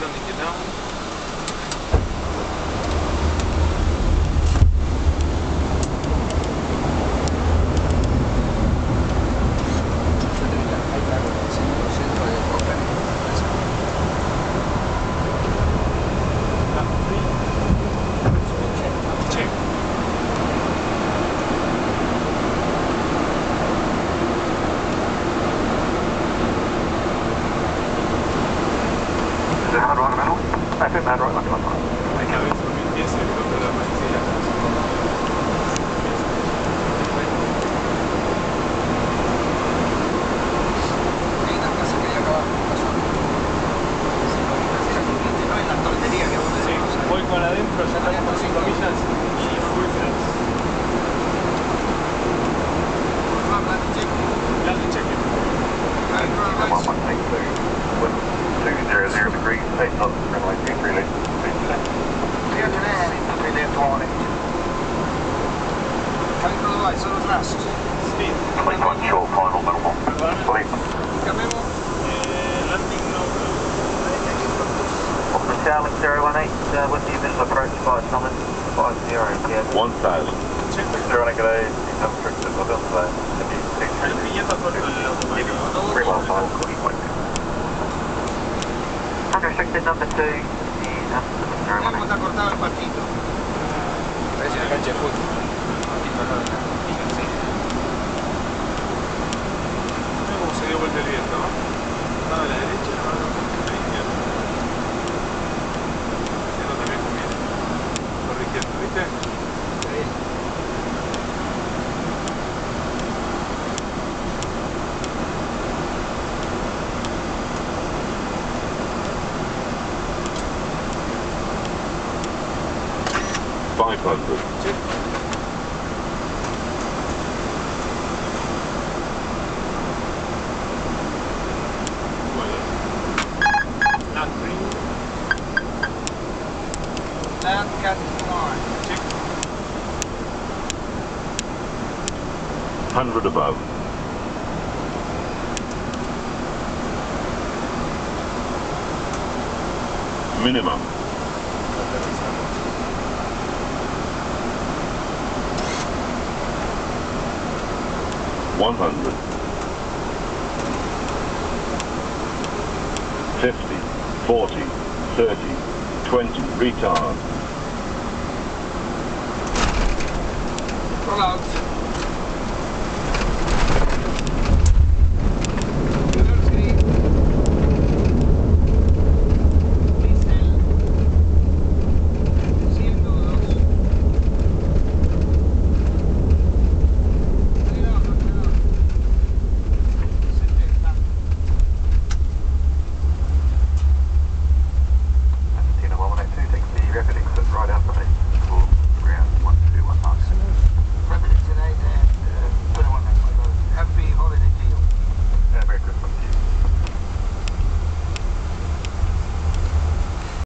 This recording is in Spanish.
¿Dónde quedamos? Voy con adentro, ya estamos por 5 millas y full flaps. Landing check. 200 degrees, take knots, runway 23 left, 3 left, 1 inch. Calcolo vai, solo thrust. Speed. 21 short, final, minimal. Sleep. Cambiamo. Landing no. Off the Charlie 018, with the middle approach by Thomas, 50, yeah. 1000. Check. 0 G'day, restricted, we'll go today. El billete por el automático. 3 miles final, cookie point. Unrestricted number 2, Hemos cortado el partito. Parece una cancha de fútbol. ¿Cómo se dio vuelta el viento? Estaba a la derecha, ahora a la izquierda. Esto también conviene. Por la izquierda, ¿viste? Sí. 500. Check. Land cat line. Check. 100 above. Minimum. 100. 50, 40, 30, 20, retard. Roll out.